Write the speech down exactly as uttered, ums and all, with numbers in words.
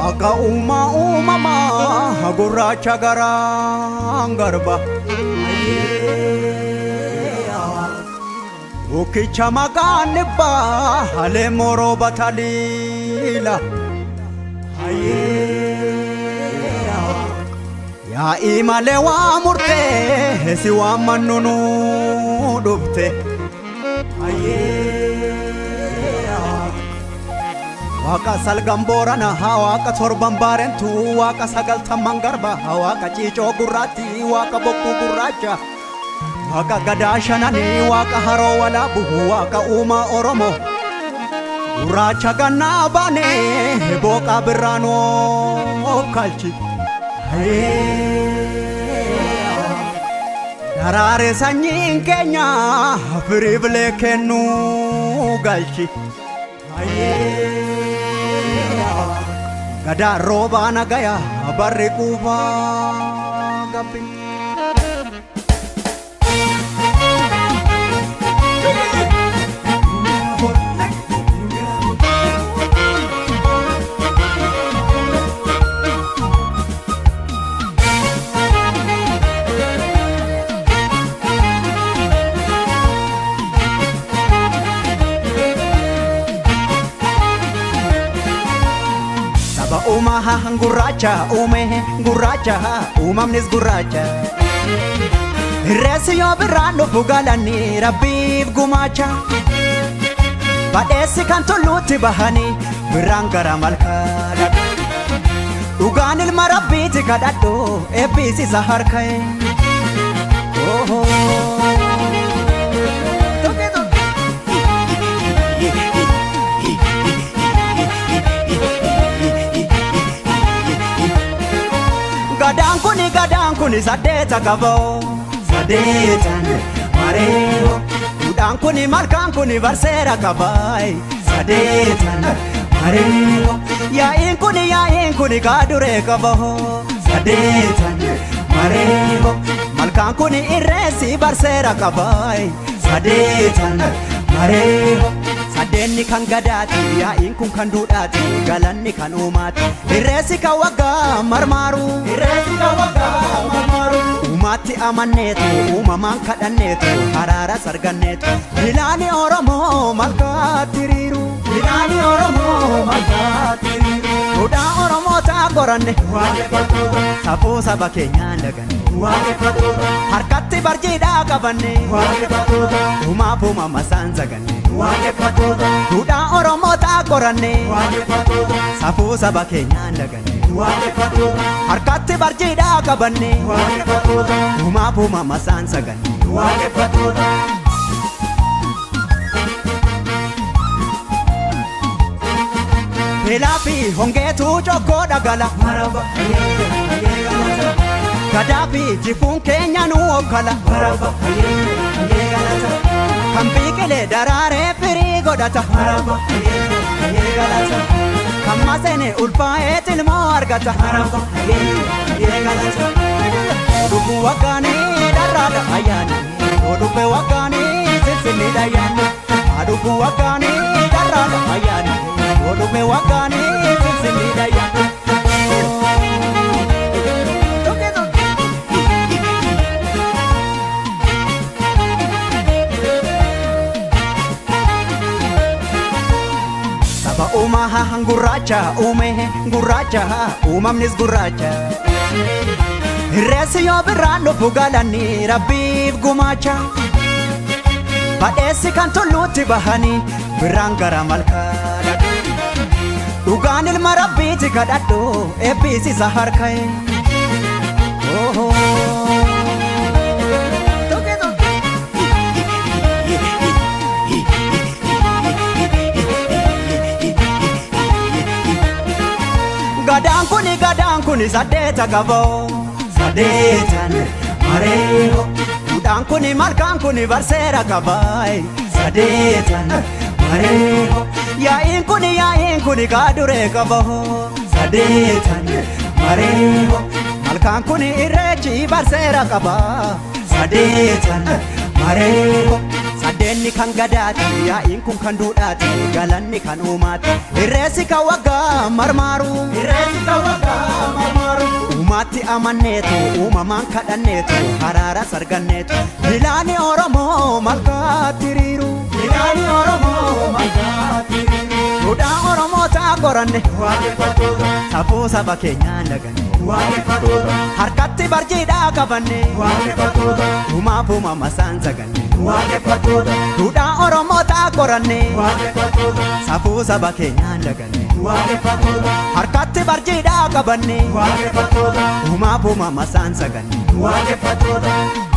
Waaqa uumaa uumamaa gurraacha garaan garba Ukicha maqaan dhibbaa halee moroo bataliila Yaa'ii malee waa murtee si waan mannunuu dhufte Waaqa salgan boorana waaqa torban baarentu waaqa sagaltamman garba waaqa ciicoo gurraatti waaqa bokkuu gurraacha Waaqa gadaa shanani waaqa haroo walaabu waaqa uumaa Oromoo gurraacha gannaa baane booqa birraanoo kalchi Daraare sanyiin keenya firii bilee kennuu galchi Gadaa roobaa nagaya barri quufaa gabbi Umaha gurraacha uume gurraacha uumamnis gurraacha Reessi yoo birraan dhufu galanii rabbiif gumaacha Badheessi kan tulluutti bahanii birraan gara malkaa dhaqu Dhugaan ilma rabbiiti kadhadhu eebbisiisa harka'e Gadaan kuni gadaan kuni sadeeta qaboo sadeetan mareeho Duudhaan kuni malkaan kuni barseera qabaay sadeetan mareeho Yaa'iin kuni yaa'iin kuni kaaduree qaboo sadeetan mareeho Malkaan kuni irreessi barseera qabaay sadeetan mareeho Sadeenni kan gadaati yaa'iin kun kan duudhaati galanni kan uumaati Irreessi kan waggaa marmaaru Irreessi kan waggaa marmaaru Uumaatti amanneetu uumamaan kadhanneetu haraara sarganneetu Bilaani Oromoo malkaatti riiru Bilaani Oromoo malkaatti riiru Duudhaa Oromoo ta'a qoranne waaqeffatoota Safuu saba keenyaan daganne waaqeffatoota Harkatti barjiidhaa qabanne waaqeffatoota Uumaaf uumama isaan zaganne waaqeffatoota Duudhaa Oromoo ta'a qoranne waaqeffatoota Safuu saba keenyaan daganne waaqeffatoota Harkatti barjiidhaa qabanne waaqeffatoota Uumaaf uumama isaan zaganne waaqeffatoota Pelaafi hongeetu jokkoo dhagala maraba Gadaafi jifuun keenya nu okkala maraba Kan biqilee daraaree firii godhata maraba Kan maseene ulfaa'ee tilmoo argata maraba Odubbu waggaanii dharraadha ayyaani Odubbe waggaanii sinsinni dhayyaani Odubbu waggaanii dharraadha ayyaani Odubbe waggaanii sinsinni dhayyaani Umaha gurraacha uume gurraacha uumamnis gurraacha Irreessi yoo birraan dhufu galanii rabbiif gumaacha Badheessi kan tulluutti bahanii birraan gara malkaa dhaqu Dhugaan ilma rabbiiti kadhadhu eebbisiisa harka'e Gadaan kuni gadaan kuni sadeeta qaboo sadeetan mareeho Duudhaan kuni malkaan kuni barseera qabaay sadeetan mareeho Yaa'iin kuni yaa'iin kuni kaaduree qaboo sadeetan mareeho Malkaan kuni irreechi barseera qabaa sadeetan mareeho Mandeenni kan gadaati yaa'iin kun kan duudhaati galanni kan uumaati irreessi kan waggaa marmaaru irreessi kan waggaa marmaaru uumaatti amanneetu uumamaan kadhanneetu haraara sarganneetu bilaani Oromoo malkaatti hiriiru bilaani Oromoo malkaatti hiriiru duudhaa Oromoo ta'a qoranne waaqeffatoota safuu saba keenyaan laganne waaqeffatoota harkatti barjiidhaa qabanne waaqeffatoota uumaaf uumama isaan saganne waaqeffatoota duudhaa Oromoo ta'a qoranne waaqeffatoota safuu saba keenyaan laganne waaqeffatoota harkatti barjiidhaa qabanne waaqeffatoota uumaaf uumama isaan saganne waaqeffatoota.